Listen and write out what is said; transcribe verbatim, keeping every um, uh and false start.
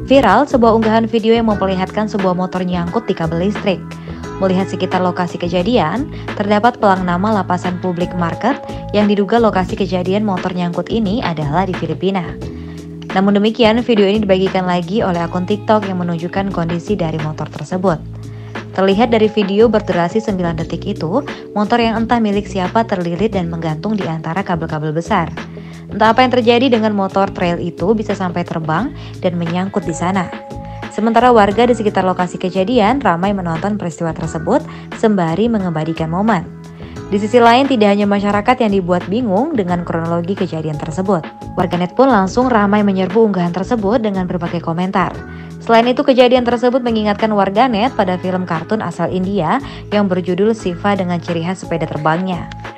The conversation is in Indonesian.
Viral sebuah unggahan video yang memperlihatkan sebuah motor nyangkut di kabel listrik. Melihat sekitar lokasi kejadian, terdapat pelang nama lapasan publik market yang diduga lokasi kejadian motor nyangkut ini adalah di Filipina. Namun demikian, video ini dibagikan lagi oleh akun TikTok yang menunjukkan kondisi dari motor tersebut. Terlihat dari video berdurasi sembilan detik itu, motor yang entah milik siapa terlilit dan menggantung di antara kabel-kabel besar. Entah apa yang terjadi dengan motor trail itu bisa sampai terbang dan menyangkut di sana. Sementara warga di sekitar lokasi kejadian ramai menonton peristiwa tersebut sembari mengabadikan momen. Di sisi lain, tidak hanya masyarakat yang dibuat bingung dengan kronologi kejadian tersebut. Warganet pun langsung ramai menyerbu unggahan tersebut dengan berbagai komentar. Selain itu, kejadian tersebut mengingatkan warganet pada film kartun asal India yang berjudul Siva dengan ciri khas sepeda terbangnya.